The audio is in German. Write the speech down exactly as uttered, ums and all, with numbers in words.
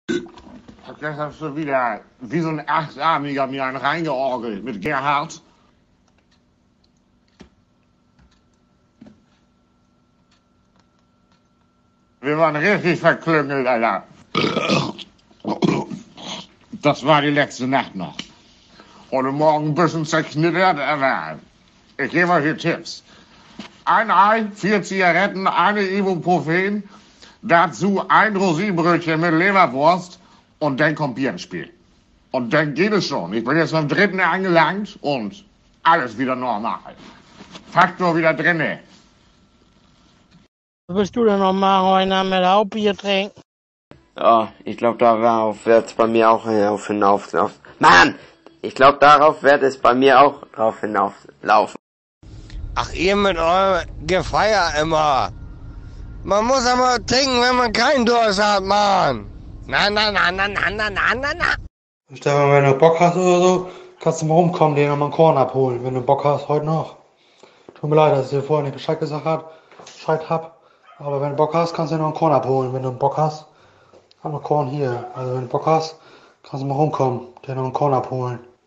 Jetzt hast du wieder wie so ein Achtarmiger mir einen reingeorgelt mit Gerhard. Wir waren richtig verklüngelt, Alter. Das war die letzte Nacht noch. Heute Morgen ein bisschen zerknittert, aber ich gebe euch hier Tipps. Ein Ei, vier Zigaretten, eine Ibuprofen, dazu ein Rosinenbrötchen mit Leberwurst und dann kommt Bier ins Spiel. Und dann geht es schon. Ich bin jetzt beim dritten angelangt und alles wieder normal. Faktor wieder drinne. Was willst du denn noch machen heute mit Hauptbier trinken? Ja, ich glaube, darauf wird es bei mir auch hinauf, hinauf, hinauf. Mann! Ich glaube, darauf wird es bei mir auch drauf hinauflaufen. Ach, ihr mit eurem Gefeier immer. Man muss aber trinken, wenn man keinen Durst hat, Mann. Na, na, na, na, na, na, na, na, na. Stefan, wenn du Bock hast oder so, kannst du mal rumkommen, den nochmal einen Korn abholen, wenn du Bock hast, heute noch. Tut mir leid, dass ich dir vorher nicht Bescheid gesagt hab, Bescheid hab. Aber wenn du Bock hast, kannst du dir noch einen Korn abholen. Wenn du Bock hast, hab noch Korn hier. Also wenn du Bock hast, kannst du mal rumkommen, dir noch einen Korn abholen.